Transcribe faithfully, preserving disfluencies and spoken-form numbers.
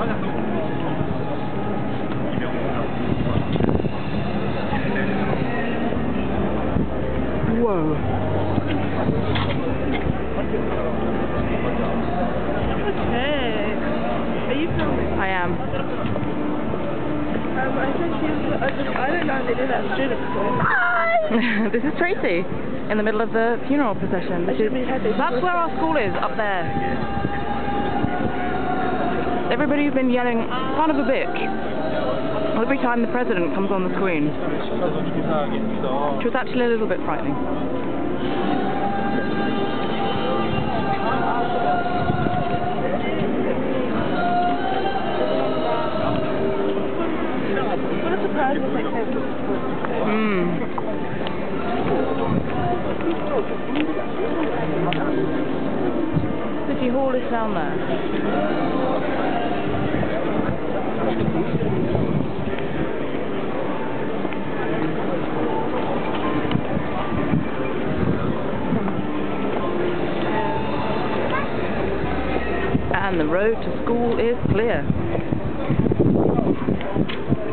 Whoa. Okay. Are you filming? I am. Um, I think she's, I, just, I don't know if they do that student school. This is Tracy, in the middle of the funeral procession. This is, that's where our school is, up there. Everybody's been yelling, son of a bitch, every time the president comes on the screen. Which was actually a little bit frightening. What a surprise if they came. Mm. City Hall is down there. And the road to school is clear.